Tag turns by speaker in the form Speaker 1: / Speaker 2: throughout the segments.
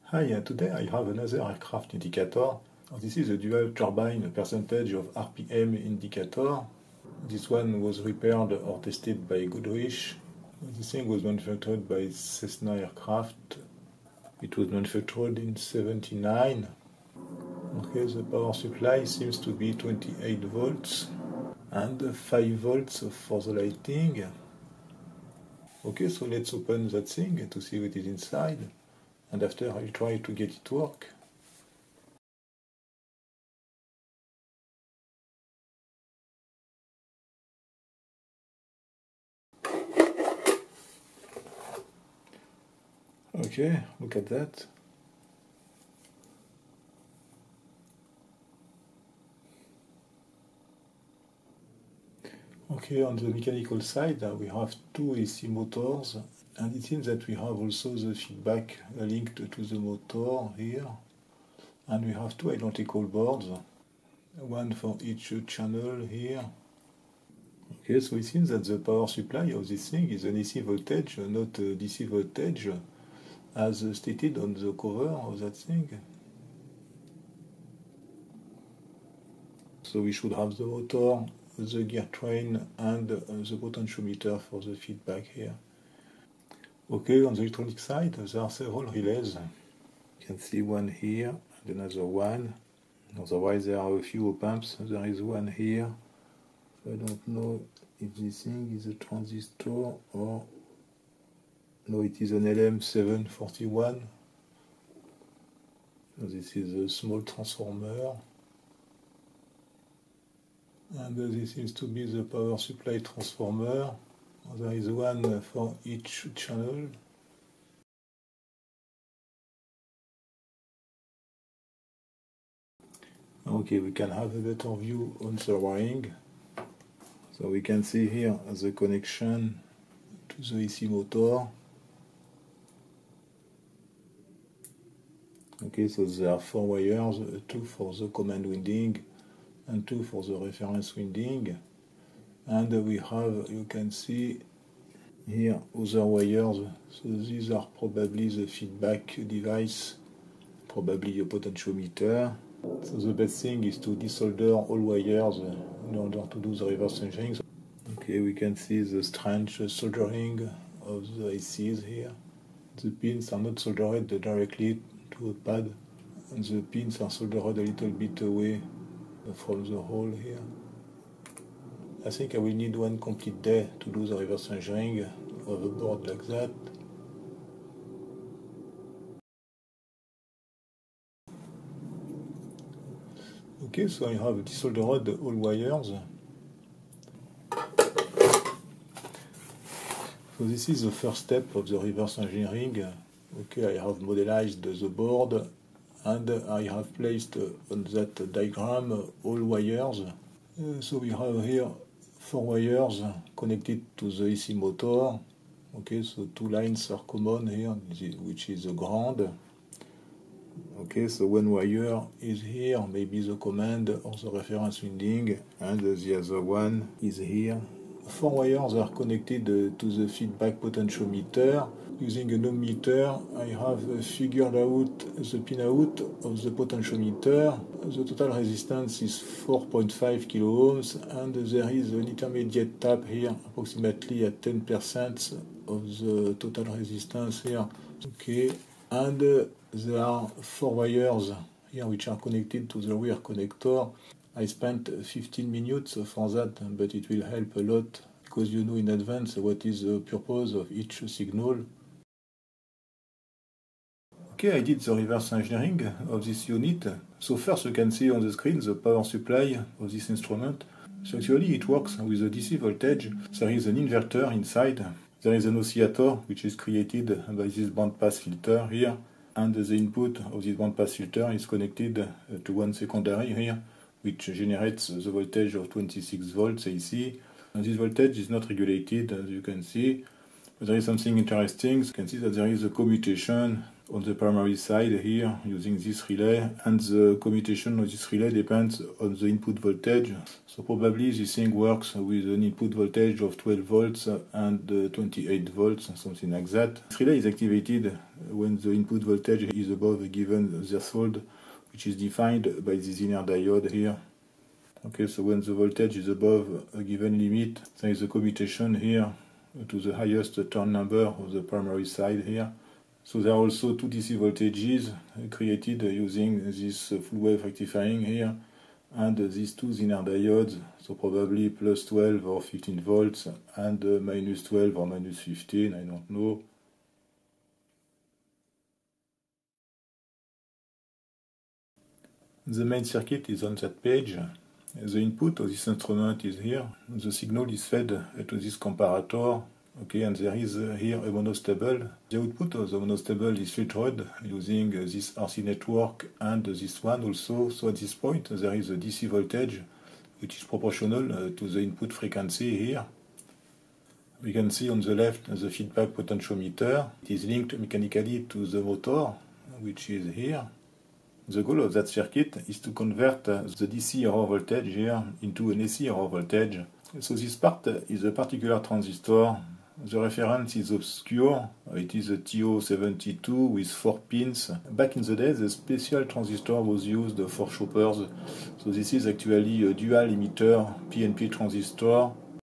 Speaker 1: Hi, today I have another aircraft indicator. This is a dual turbine percentage of RPM indicator. This one was repaired or tested by Goodrich. This thing was manufactured by Cessna aircraft. It was manufactured in '79. Okay, the power supply seems to be 28 volts and 5 volts for the lighting. Okay, so let's open that thing to see what is inside. And after I'll try to get it to work. Okay, look at that. Okay, on the mechanical side, we have two AC motors, and it seems that we have also the feedback linked to the motor here. And we have two identical boards, one for each channel here. Okay, so it seems that the power supply of this thing is an AC voltage, not a DC voltage, as stated on the cover of that thing. So we should have the motor, the gear train, and the potentiometer for the feedback here. Okay, on the electronic side, there are several relays. You can see one here and another one. Otherwise, there are a few op-amps. There is one here. I don't know if this thing is a transistor or... No, it is an LM741. This is a small transformer. And this seems to be the power supply transformer. There is one for each channel. Okay, we can have a better view on the wiring. So we can see here the connection to the AC motor. Okay, so there are 4 wires, 2 for the command winding and 2 for the reference winding. And we have, you can see here, other wires. So these are probably the feedback device, probably a potentiometer. So the best thing is to desolder all wires in order to do the reverse engineering. Okay, we can see the strange soldering of the ICs here. The pins are not soldered directly to a pad, and the pins are soldered a little bit away from the hole here. I think I will need one complete day to do the reverse engineering of a board like that. Okay, so I have desoldered all wires. So this is the first step of the reverse engineering. Okay, I have modelized the board and I have placed on that diagram all wires. So we have here 4 wires connected to the AC motor. Okay, so 2 lines are common here, which is the ground. Okay, so 1 wire is here, maybe the command or the reference winding, and the other one is here. 4 wires are connected to the feedback potentiometer. Using an ohmmeter, I have figured out the pinout of the potentiometer. The total resistance is 4.5 kilo ohms, and there is an intermediate tap here, approximately at 10% of the total resistance here. Okay, and there are 4 wires here which are connected to the rear connector. I spent 15 minutes for that, but it will help a lot because you know in advance what is the purpose of each signal. Okay, I did the reverse engineering of this unit. So first you can see on the screen the power supply of this instrument. So actually it works with a DC voltage. There is an inverter inside. There is an oscillator which is created by this bandpass filter here. And the input of this bandpass filter is connected to one secondary here, which generates the voltage of 26 volts AC. And this voltage is not regulated, as you can see. But there is something interesting. You can see that there is a commutation on the primary side here using this relay, and the commutation of this relay depends on the input voltage. So probably this thing works with an input voltage of 12 volts and 28 volts, something like that. This relay is activated when the input voltage is above a given threshold, which is defined by this inner diode here. Okay, so when the voltage is above a given limit, there is a commutation here to the highest turn number of the primary side here. So there are also two DC voltages created using this full wave rectifying here and these two inner diodes, so probably plus 12 or 15 volts and minus 12 or minus 15, I don't know. The main circuit is on that page. The input of this instrument is here. The signal is fed to this comparator. Okay, and there is here a monostable. The output of the monostable is filtered using this RC network and this one also. So at this point there is a DC voltage which is proportional to the input frequency here. We can see on the left the feedback potentiometer. It is linked mechanically to the motor, which is here. The goal of that circuit is to convert the DC error voltage here into an AC error voltage. So this part is a particular transistor. The reference is obscure. It is a TO72 with 4 pins. Back in the day, the special transistor was used for choppers. So this is actually a dual emitter PNP transistor.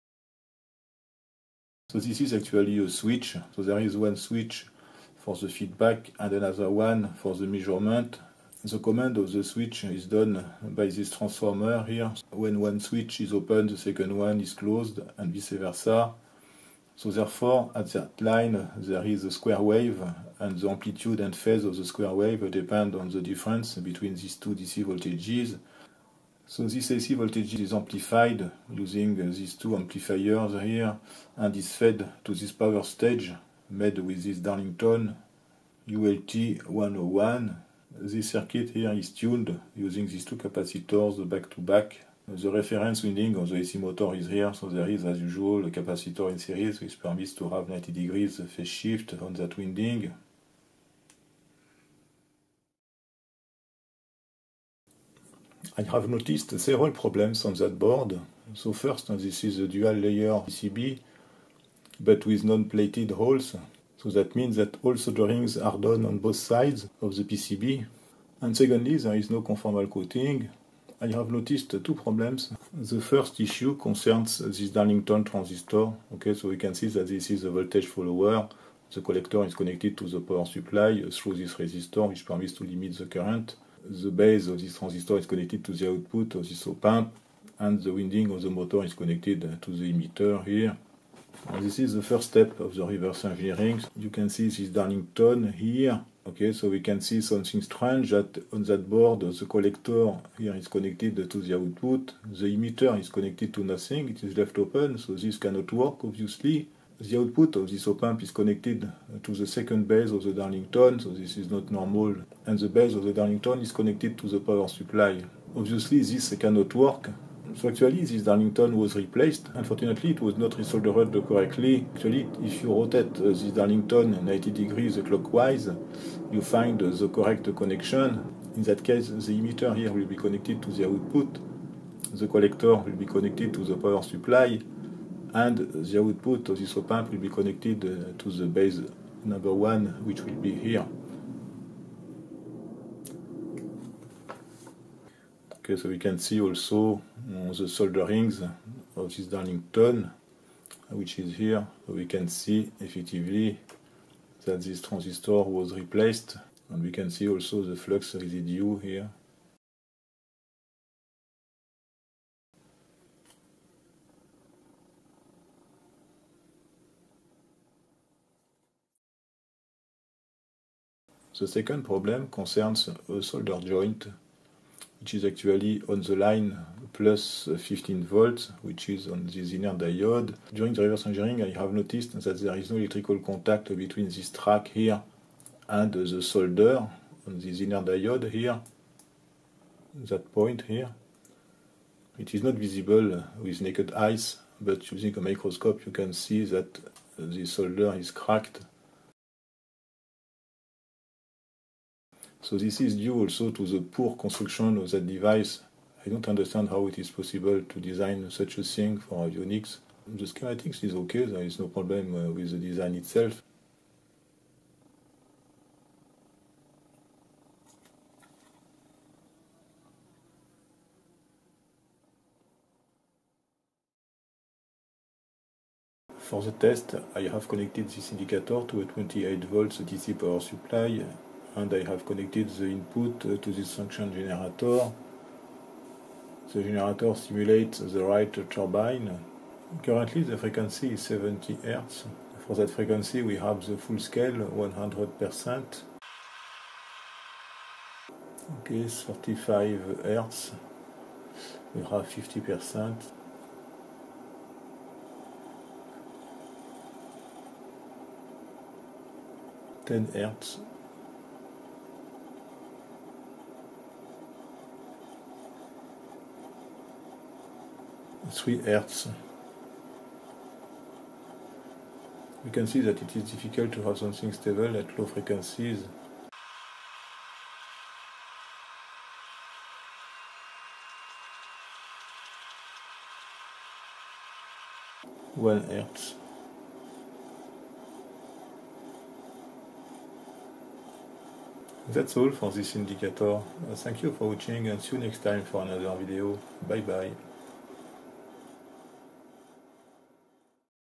Speaker 1: So this is actually a switch. So there is one switch for the feedback and another one for the measurement. The command of the switch is done by this transformer here. When one switch is open, the second one is closed, and vice versa. So therefore, at that line, there is a square wave, and the amplitude and phase of the square wave depend on the difference between these two DC voltages. So this AC voltage is amplified using these two amplifiers here, and is fed to this power stage made with this Darlington ULT 101. This circuit here is tuned using these two capacitors back to back. The reference winding of the AC motor is here, so there is, as usual, a capacitor in series which permits to have 90 degrees phase shift on that winding. I have noticed several problems on that board. So first, this is a dual layer PCB, but with non-plated holes. So that means that all solderings are done on both sides of the PCB. And secondly, there is no conformal coating. I have noticed two problems. The first issue concerns this Darlington transistor. Okay, so we can see that this is a voltage follower. The collector is connected to the power supply through this resistor, which permits to limit the current. The base of this transistor is connected to the output of this op-amp, and the winding of the motor is connected to the emitter here. And this is the first step of the reverse engineering. You can see this Darlington here. Okay, so we can see something strange that on that board the collector here is connected to the output. The emitter is connected to nothing, it is left open, so this cannot work obviously. The output of this op-amp is connected to the second base of the Darlington, so this is not normal. And the base of the Darlington is connected to the power supply. Obviously this cannot work. So actually this Darlington was replaced. Unfortunately it was not resoldered correctly. Actually if you rotate this Darlington 90 degrees clockwise, you find the correct connection. In that case the emitter here will be connected to the output, the collector will be connected to the power supply, and the output of this op-amp will be connected to the base number 1, which will be here. Okay, so we can see also the solderings of this Darlington, which is here. So we can see effectively that this transistor was replaced, and we can see also the flux residue here. The second problem concerns a solder joint, which is actually on the line plus 15 volts, which is on this inner diode. During the reverse engineering, I have noticed that there is no electrical contact between this track here and the solder on this inner diode here, that point here. It is not visible with naked eyes, but using a microscope you can see that the solder is cracked. So this is due also to the poor construction of that device. I don't understand how it is possible to design such a thing for avionics. The schematics is okay, there is no problem with the design itself. For the test, I have connected this indicator to a 28 volts DC power supply, and I have connected the input to this function generator. The generator simulates the right turbine. Currently the frequency is 70 Hz. For that frequency we have the full scale 100%. Okay, 35 Hz. We have 50%. 10 Hz. Three Hz. We can see that it is difficult to have something stable at low frequencies. 1 Hz. That's all for this indicator. Thank you for watching and see you next time for another video. Bye bye.